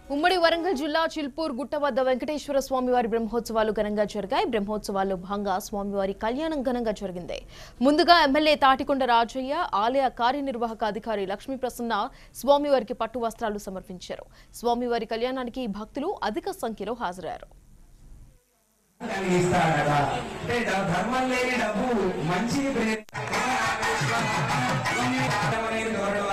ఉమ్మడి వరంగల్ జిల్లా చిల్పూర్ గుట్ట వద్ద వెంకటేశ్వర స్వామివారి బ్రహ్మోత్సవాలు ఘనంగా జరిగాయి. బ్రహ్మోత్సవాల్లో భాగంగా స్వామివారి కళ్యాణం ఘనంగా జరిగింది. ముందుగా ఎమ్మెల్యే తాటికొండ రాజయ్య, ఆలయ కార్యనిర్వాహక అధికారి లక్ష్మీ ప్రసన్న స్వామివారికి పట్టు వస్త్రాలు సమర్పించారు. స్వామివారి కళ్యాణానికి భక్తులు అధిక సంఖ్యలో హాజరయ్యారు. ధర్మం లేని డబ్బు మంచి